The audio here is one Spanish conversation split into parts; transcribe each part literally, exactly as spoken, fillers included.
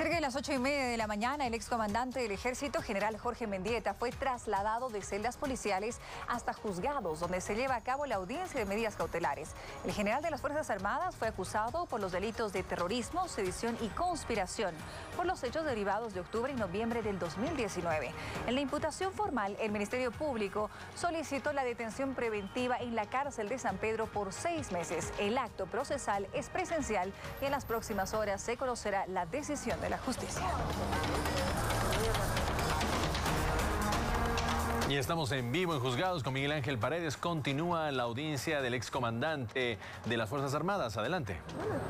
Cerca de las ocho y media de la mañana, el excomandante del Ejército, general Jorge Mendieta, fue trasladado de celdas policiales hasta juzgados, donde se lleva a cabo la audiencia de medidas cautelares. El general de las Fuerzas Armadas fue acusado por los delitos de terrorismo, sedición y conspiración por los hechos derivados de octubre y noviembre del dos mil diecinueve. En la imputación formal, el Ministerio Público solicitó la detención preventiva en la cárcel de San Pedro por seis meses. El acto procesal es presencial y en las próximas horas se conocerá la decisión de la justicia. Y estamos en vivo en Juzgados con Miguel Ángel Paredes. Continúa la audiencia del excomandante de las Fuerzas Armadas. Adelante.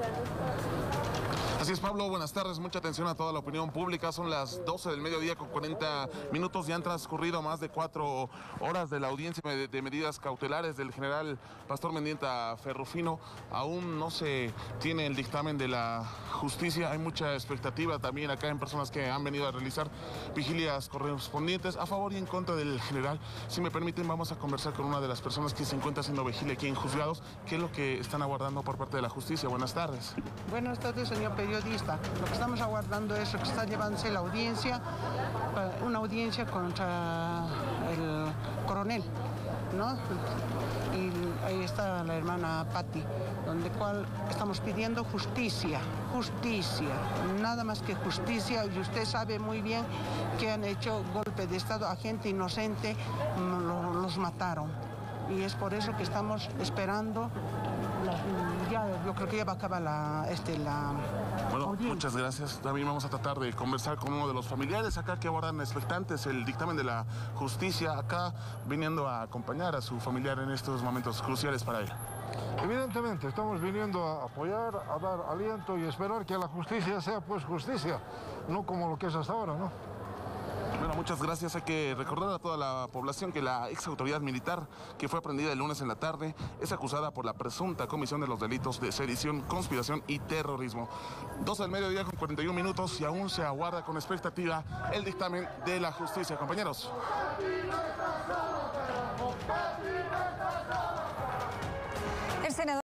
Así es, Pablo, buenas tardes. Mucha atención a toda la opinión pública. Son las doce del mediodía con cuarenta minutos. Ya han transcurrido más de cuatro horas de la audiencia de, de medidas cautelares del general Pastor Mendieta Ferrufino. Aún no se tiene el dictamen de la justicia. Hay mucha expectativa también acá en personas que han venido a realizar vigilias correspondientes a favor y en contra del general. Si me permiten, vamos a conversar con una de las personas que se encuentra haciendo vigilia aquí en Juzgados. ¿Qué es lo que están aguardando por parte de la justicia? Buenas tardes. Buenas tardes, señor periodista. Lo que estamos aguardando es lo que está llevándose la audiencia, una audiencia contra el coronel, ¿no? Y ahí está la hermana Patti, donde cual estamos pidiendo justicia, justicia, nada más que justicia. Y usted sabe muy bien que han hecho golpe de Estado a gente inocente, los mataron. Y es por eso que estamos esperando. Ya, yo creo que ya va a acabar la, este, la Bueno, audiencia. Muchas gracias. También vamos a tratar de conversar con uno de los familiares acá que aguardan expectantes el dictamen de la justicia, acá viniendo a acompañar a su familiar en estos momentos cruciales para él. Evidentemente, estamos viniendo a apoyar, a dar aliento y esperar que la justicia sea pues justicia, no como lo que es hasta ahora, ¿no? Bueno, muchas gracias. Hay que recordar a toda la población que la ex autoridad militar, que fue aprendida el lunes en la tarde, es acusada por la presunta comisión de los delitos de sedición, conspiración y terrorismo. doce del mediodía con cuarenta y un minutos y aún se aguarda con expectativa el dictamen de la justicia. Compañeros. El senador